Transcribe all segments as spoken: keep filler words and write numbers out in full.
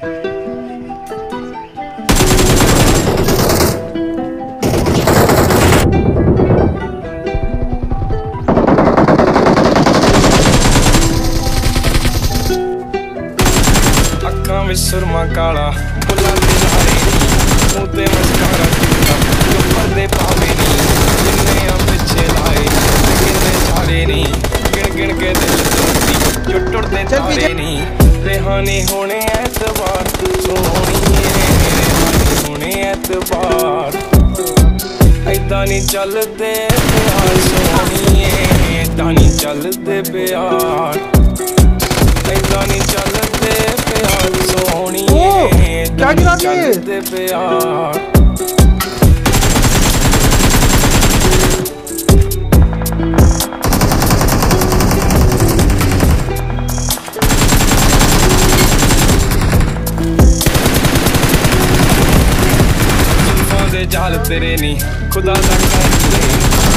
सुरमा काला फुला दे लारे मुँह ते मस्कारा टिका ऊपर दे पावे नी किन्ने आ पिछे लाए किन्ने चारे नी गिन गिन के दिल तोड़ती जो टुटदे तारे नी रेहानी होने एतबार सोहणीए रेहानी होने एतबार ऐदां नी चलदे प्यार सोहणीए ऐदां नी चलदे प्यार ऐदां नी चलदे प्यार सोहणीए ऐदां नी चलदे प्यार जुल्फां दे जाल तेरे नी खुदा दा कहर कुड़े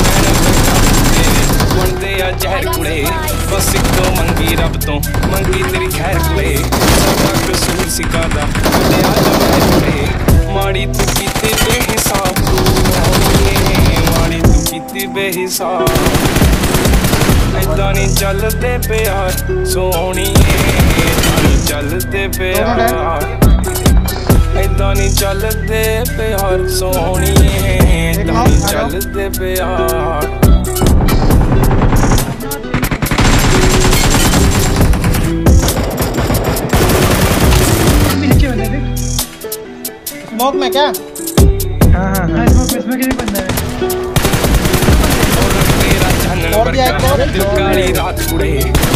बनदे आ जहर कुड़े बस इक तो मंगी रब तो मंगी तेरी खैर कुड़े साडा कसूर सिकादा ते आ जा महर कुड़े माड़ी तू कीती बेहिसाब माड़ी तू कीती बेहिसाब ऐदां नी चलदे प्यार सोहणीए ऐदां नी चलदे प्यार ऐदां नी चलदे प्यार सोहणीए ऐदां नी चलदे प्यार स्मोक में क्या? हाँ हाँ हाँ स्मोक में इसमें कितने बंदा है? और भी एक और काली रात कुड़े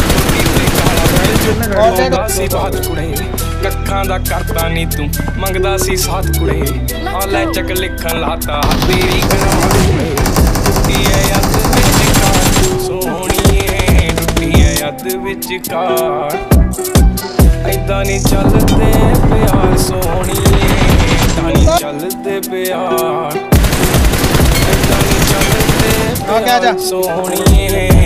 और सी बात कुड़े कक्खां दा करता नी तू मंगदा सी साथ कुड़े आ ले चक लिखन लाता तेरी कनाम कुड़े टुटी है अद विच कार सोहणीए टुटी है अद विच कार ऐदां नी चलदे प्यार सोहणीए ऐदां नी चलदे प्यार ऐदां नी चलदे प्यार सोहणीए